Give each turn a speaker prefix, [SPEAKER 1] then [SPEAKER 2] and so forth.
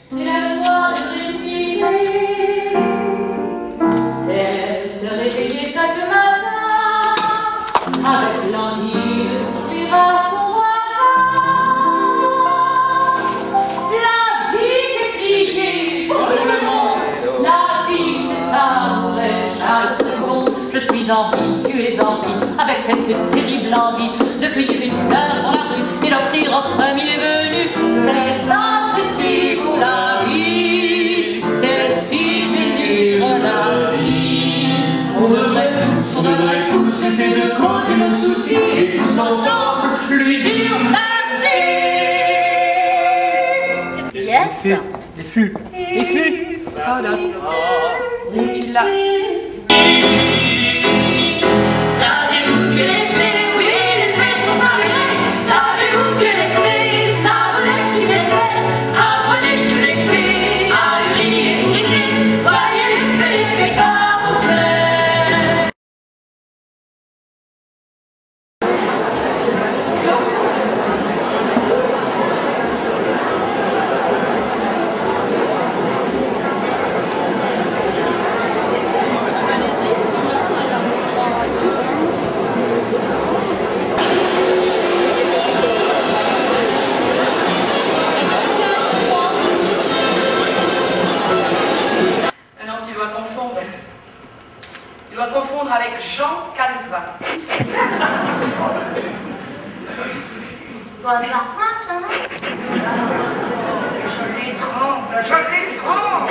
[SPEAKER 1] C'est la joie de respirer, c'est se réveiller chaque matin avec l'envie de sourire à son voisin. La vie c'est crier, bonjour le monde, la vie c'est savourer chaque seconde. Je suis en vie, tu es en vie, avec cette terrible envie de cueillir une fleur dans la rue et l'offrir au premier venu. C'est ça, ceci pour la vie, c'est si généreux la vie. On devrait tous laisser de côté nos soucis et tous ensemble lui dire merci.
[SPEAKER 2] Yes.
[SPEAKER 3] Les flux. Les flux. Voilà. Tu l'as.
[SPEAKER 1] Savez-vous que les faits, oui les faits sont avérés. Savez-vous que les faits, ça vous laisse stupéfait. Apprenez tous les faits, ahuris et ébouriffés. Voyez les faits, ça vous fait.
[SPEAKER 4] Non, tu dois confondre. Tu dois confondre avec Jean Calvin.
[SPEAKER 2] Bon, on est en France, hein?
[SPEAKER 4] Je les tremble, je les tremble.